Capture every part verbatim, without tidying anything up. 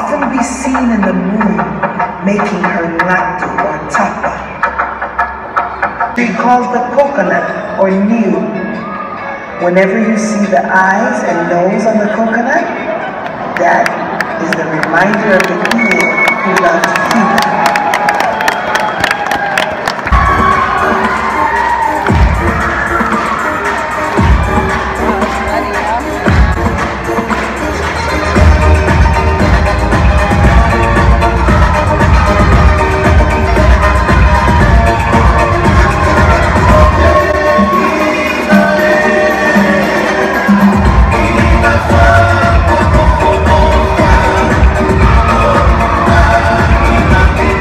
often be seen in the moon, making her ngatu or tapa. She calls the coconut or niu. Whenever you see the eyes and nose on the coconut, that is the reminder of the iwi who loved Hina. Thank you.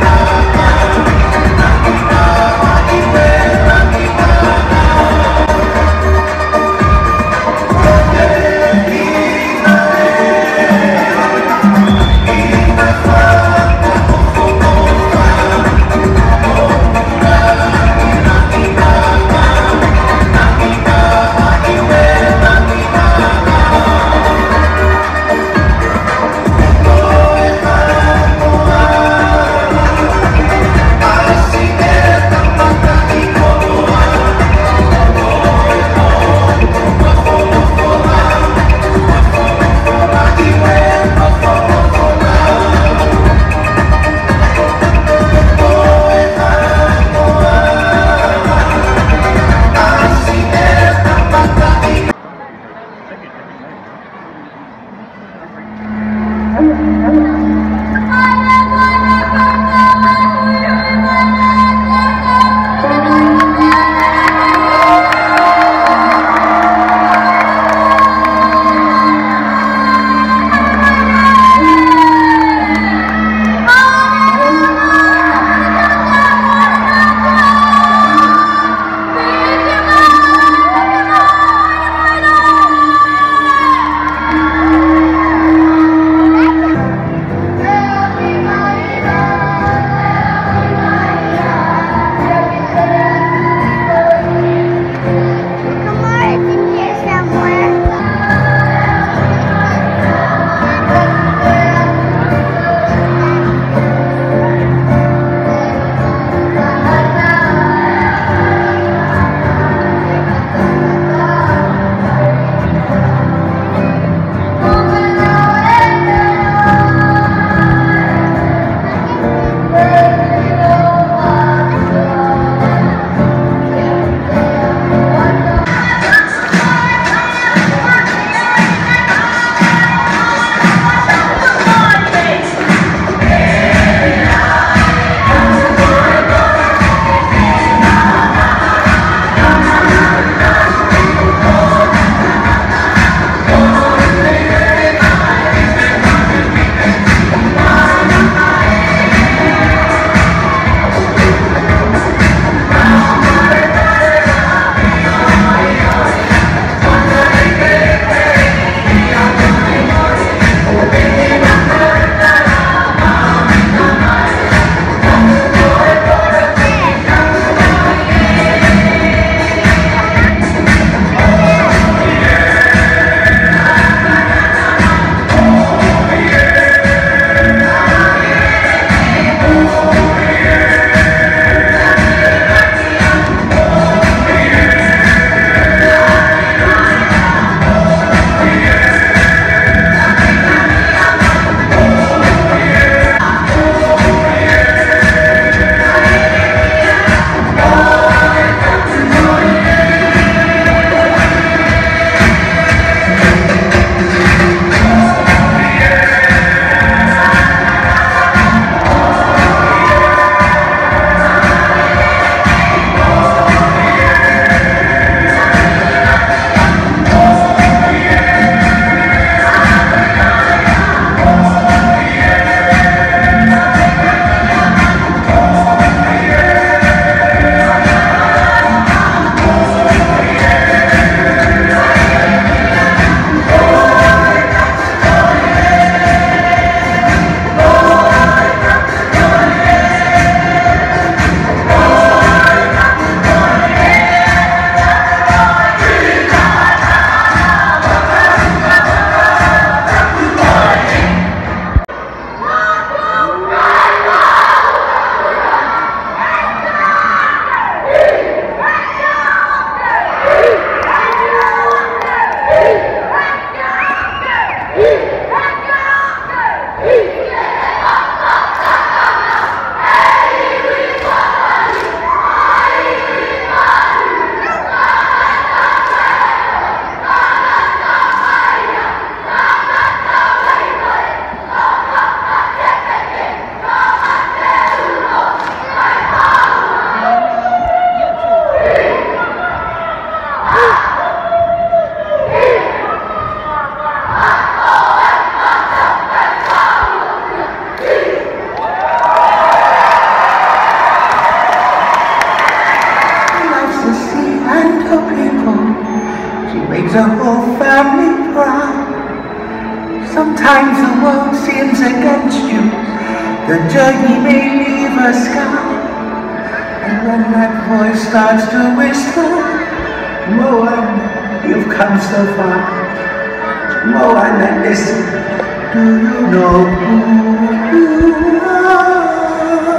Sometimes the world seems against you. The journey may leave a scar. And when that voice starts to whisper, Moana, you've come so far. Moana, listen, do you know who you are?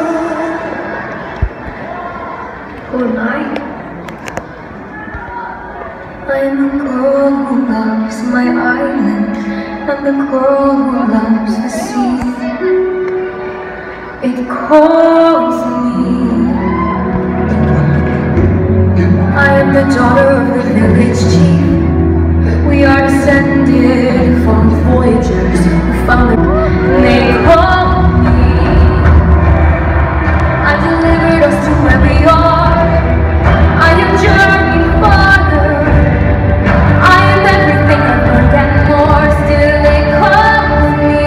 Who am I? I am the girl who loves my island, and the girl who loves the sea. It calls me. I am the daughter of the village chief. We are descended from voyagers who found the... They call me. I delivered us to where we are. I am journeyed farther. I am everything I've learned and more. Still they call me.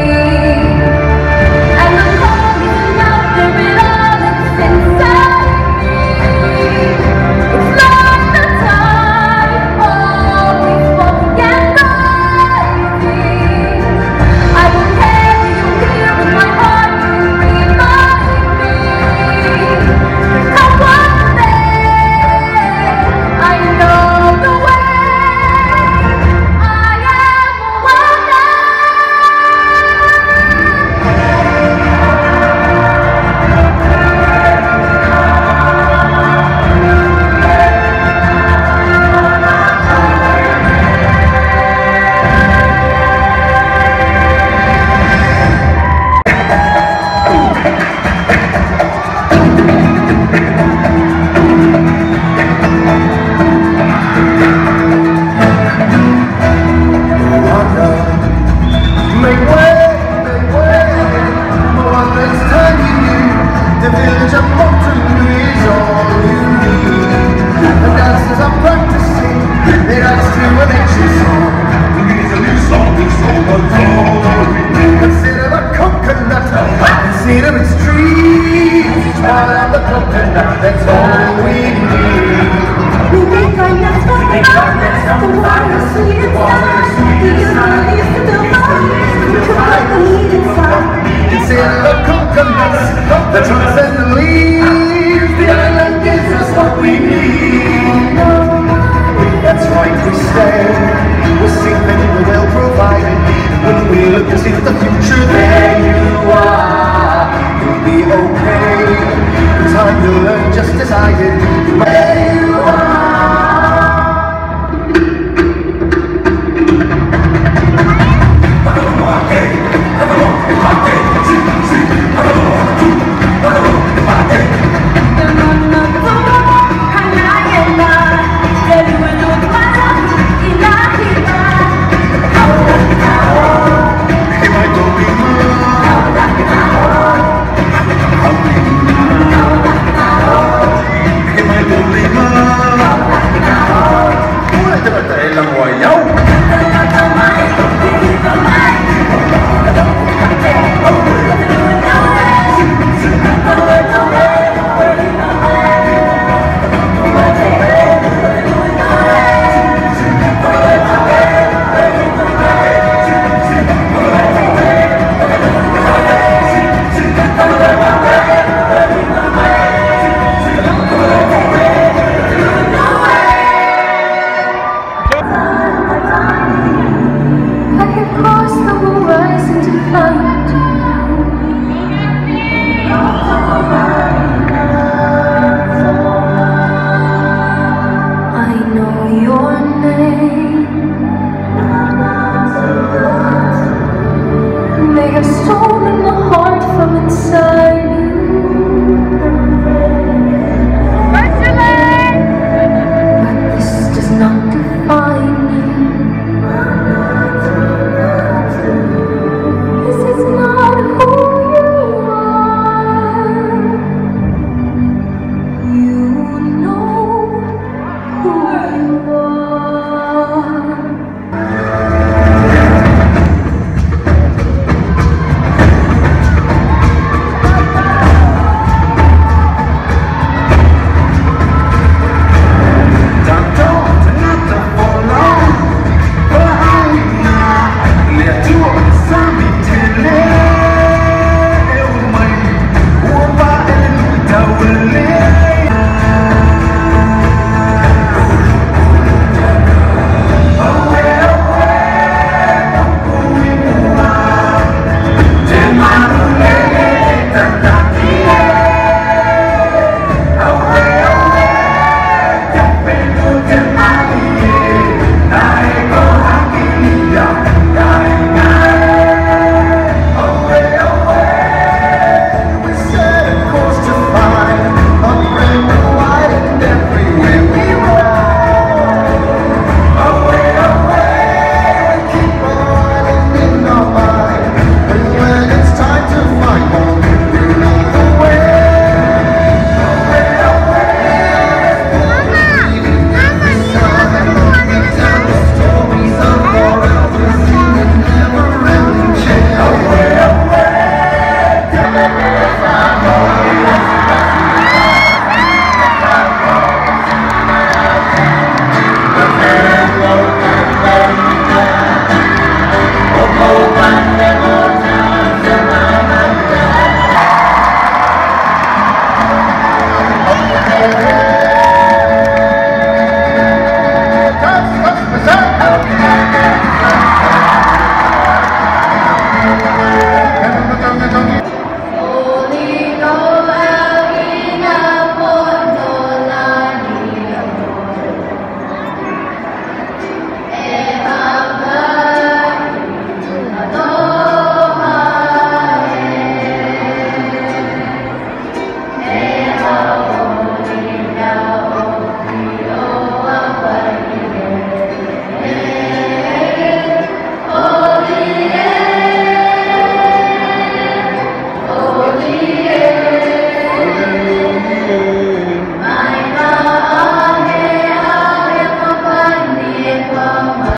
And the call isn't out there at all. It's inside me. It's like the tide, always falling and rising. I will carry you here in my heart to remind me. Come one day, I know the way. I am Moana. Make way, make way. Moana is turning you. The village of Moana is all you need. The dancers are practicing. They dance to an ancient song. We need a new song, new song, that's all we need. Consider the coconut. Consider its trees. While on the coconut, that's all we need. We make our nest from the earth. The water is sweet inside. The universe is the light. We can find the meat inside. Consider the coconuts, the trunks and the leaves. The island gives us what we need. That's right, we say. We'll see that you will provide. When we look to see the future, there you are. You'll be okay. In time you'll learn just as I did.